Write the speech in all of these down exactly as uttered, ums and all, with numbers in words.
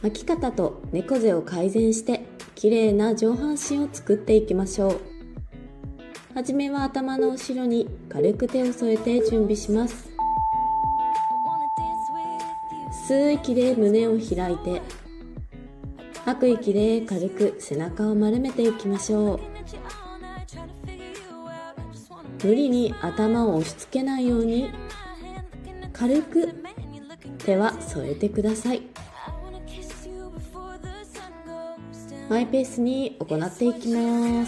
巻き方と猫背を改善して綺麗な上半身を作っていきましょう。はじめは頭の後ろに軽く手を添えて準備します。吸う息で胸を開いて、吐く息で軽く背中を丸めていきましょう。無理に頭を押し付けないように軽く手は添えてください。マイペースに行っていきます。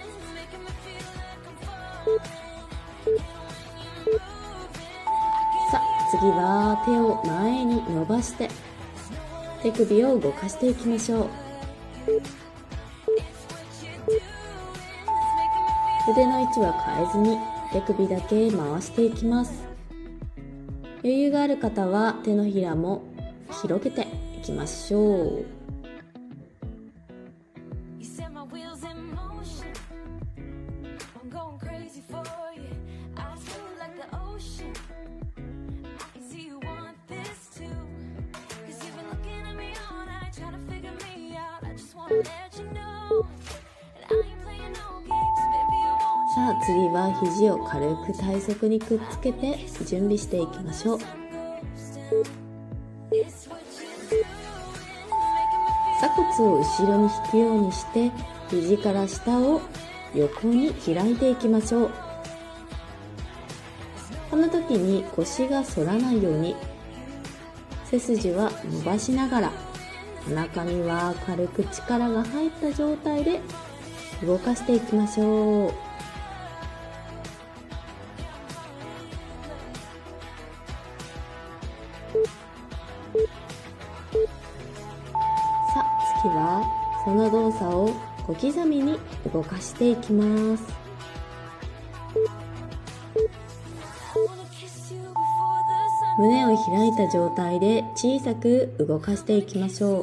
さあ次は手を前に伸ばして手首を動かしていきましょう。腕の位置は変えずに手首だけ回していきます。余裕がある方は手のひらも広げていきましょう。さあ次は肘を軽く体側にくっつけて準備していきましょう。鎖骨を後ろに引くようにして肘から下を横に開いていきましょう。この時に腰が反らないように背筋は伸ばしながら、お腹には軽く力が入った状態で動かしていきましょう。さあ次はその動作を小刻みに動かしていきます。胸を開いた状態で小さく動かしていきましょう。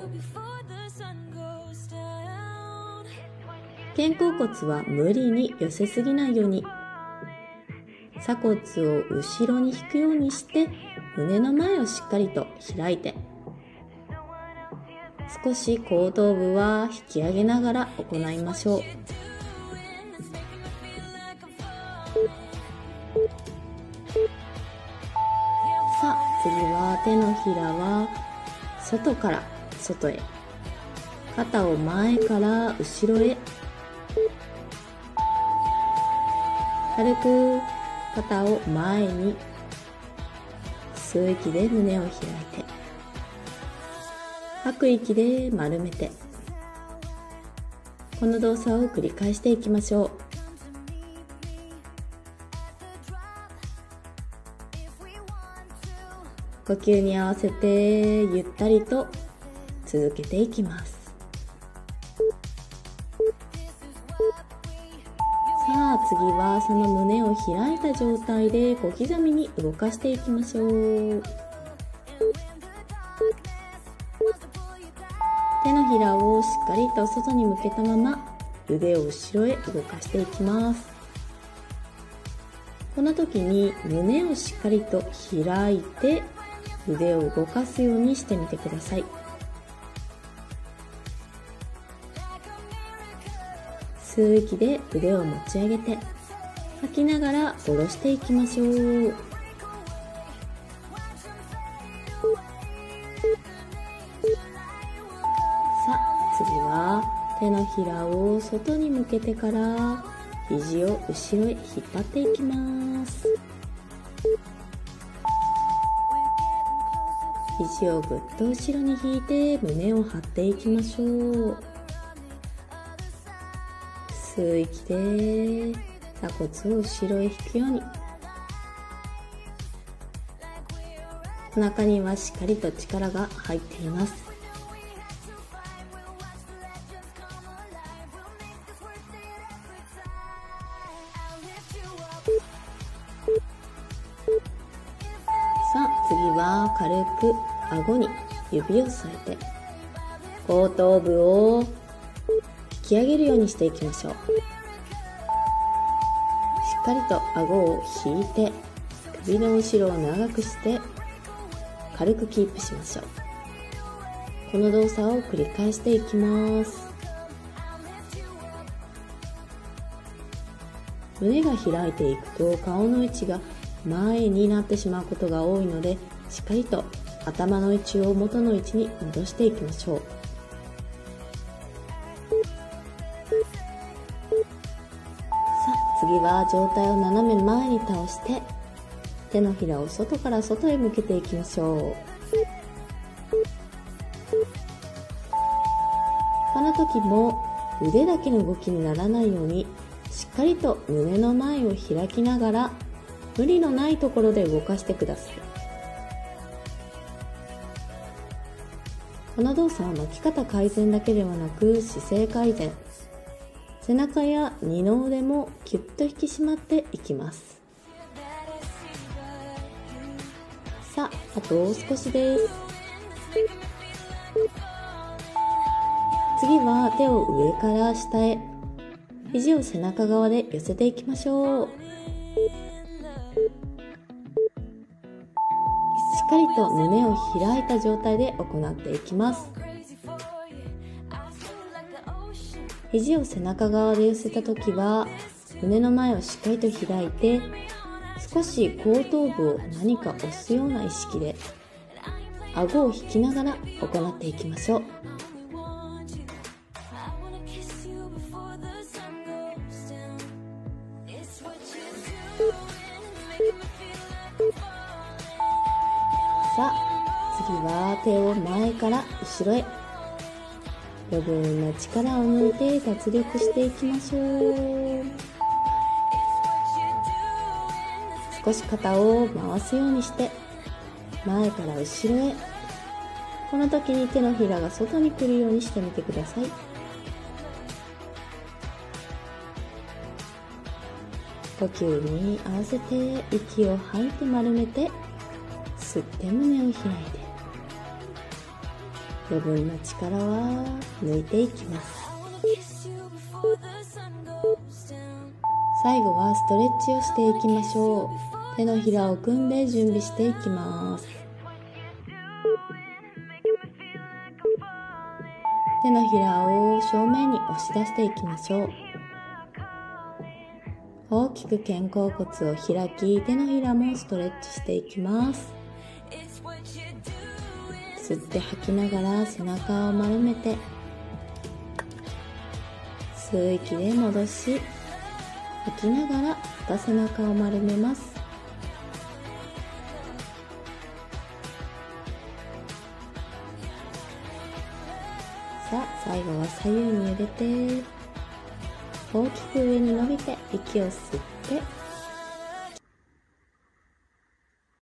肩甲骨は無理に寄せすぎないように、鎖骨を後ろに引くようにして胸の前をしっかりと開いて、少し後頭部は引き上げながら行いましょう。さあ次は手のひらは外から外へ、肩を前から後ろへ、軽く肩を前に、吸う息で胸を開いて、吐く息で丸めて、この動作を繰り返していきましょう。呼吸に合わせてゆったりと続けていきます。さあ次はその胸を開いた状態で小刻みに動かしていきましょう。手のひらをしっかりと外に向けたまま腕を後ろへ動かしていきます。この時に胸をしっかりと開いて腕を動かすようにしてみてください。吸う息で腕を持ち上げて、吐きながら下ろしていきましょう。さあ次は手のひらを外に向けてから肘を後ろへ引っ張っていきます。肘をぐっと後ろに引いて胸を張っていきましょう。吸う息で鎖骨を後ろへ引くように、お腹にはしっかりと力が入っています。さあ次は軽く顎に指を添えて後頭部を引き上げるようにしていきましょう。しっかりと顎を引いて首の後ろを長くして軽くキープしましょう。 この動作を繰り返していきます。胸が開いていくと顔の位置が前になってしまうことが多いので、しっかりと頭の位置を元の位置に戻していきましょう。さあ、次は上体を斜め前に倒して手のひらを外から外へ向けていきましょう。この時も腕だけの動きにならないようにしっかりと胸の前を開きながら無理のないところで動かしてください。この動作は巻き方改善だけではなく姿勢改善、背中や二の腕もキュッと引き締まっていきます。さあ、あと少しです。次は手を上から下へ、肘を背中側で寄せていきましょう。しっかりと胸を開いた状態で行っていきます。肘を背中側で寄せた時は胸の前をしっかりと開いて、少し後頭部を何か押すような意識で顎を引きながら行っていきましょう。さあ、次は手を前から後ろへ、余分な力を抜いて脱力していきましょう。少し肩を回すようにして前から後ろへ。この時に手のひらが外に来るようにしてみてください。呼吸に合わせて息を吐いて丸めて、吸って胸を開いて、余分な力は抜いていきます。最後はストレッチをしていきましょう。手のひらを組んで準備していきます。手のひらを正面に押し出していきましょう。大きく肩甲骨を開き、手のひらもストレッチしていきます。吸って吐きながら背中を丸めて、吸う息で戻し、吐きながらまた背中を丸めます。さあ、最後は左右に揺れて、大きく上に伸びて息を吸って